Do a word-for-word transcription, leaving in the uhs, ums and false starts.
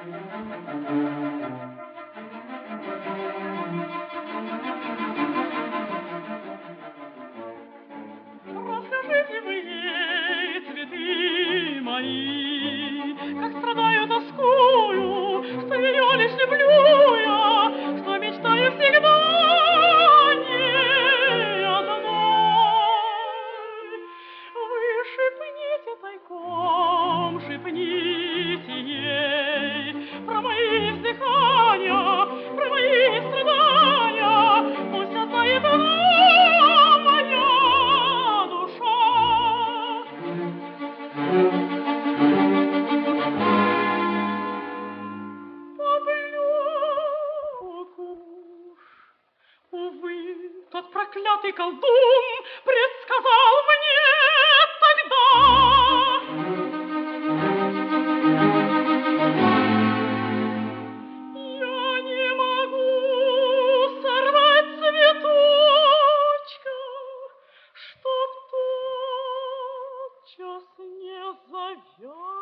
Расскажите вы ей, цветы мои, как страдаю, тоскую, что ее лишь люблю я, что мечтаю всегда о ней одной. Вы шепните тайком, шепните ей про мои вздыхания, про мои страдания, пусть она знает она, моя душа. Поблек уж, увы, тот проклятый колдун предсказал мне тогда. Я не могу сорвать цветочка, чтоб тотчас не завял.